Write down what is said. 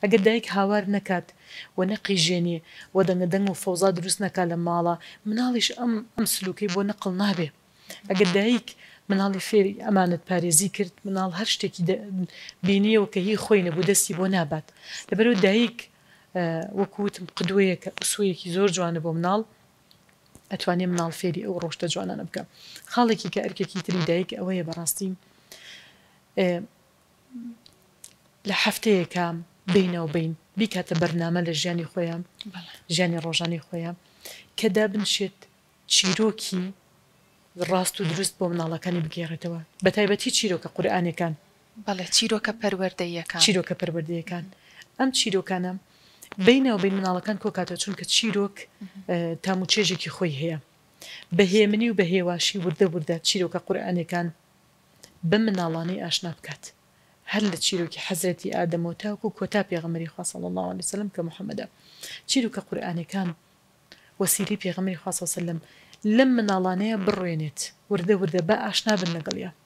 ئەگەر دایک هاوار نەکات و نەقیژێنێ و دەنگە و فەوزا دروست نەکات لە ماڵە مناڵیش ئەم سلوکەی بۆ نەقڵ نابێ. ئەگەر دایک مناڵی فێری ئەمانەت پارێزی کرد مناڵ هەر شتێکی بینیەوە کە هی خۆی نەبوو دەستی بۆ نابات لەبەرەوە دایک وەکوتم قدوەیەکە ئوسوەیەکی زۆر جوانە بۆ مناڵ ئەتوانێ مناڵ فێری ئەو ڕۆشتە جوانانە بکە. خاڵێکی کە ئەرکێکی تری دایک ئەوەیە بەڕاستی لە هەفتەیەکە بینەوە بین بیکاتە بەرنامە لە ژیانی خۆیان ژیانی ڕۆژانی خۆیان کە دابنشێت چیرۆکی ڕاست و دروست بۆ مناڵەکانی بگێڕێتەوە بە تایبەتی چیرۆکە قورئانیەکان. بەڵێ چیرۆکە پەروەردەیەکان چیرۆکە پەروەردەیەکان ئەم چیرۆکانە بینەوە بین مناڵەکان کۆکاتەوە چونکە چیرۆک تاموچێژێکی خۆی هەیە بەهێمنی و بەهێواشی وردە وردە چیرۆکە قورئانیەکان بە مناڵانەی ئاشنا بکات هەر لە چیرۆکی حەزرەتی ئادەمەوە تاوەکو کۆتا پێغەمبەری خوا صلی الله علیه وسلم کە محەممەدە چیرۆکە قورئانیەکان وەسیلەی پێغەمبەری خوا صلی الله علیه وسلم لەم مناڵانەیە بڕوێنێت وردە وردە بە ئاشنا بن لەگەڵیان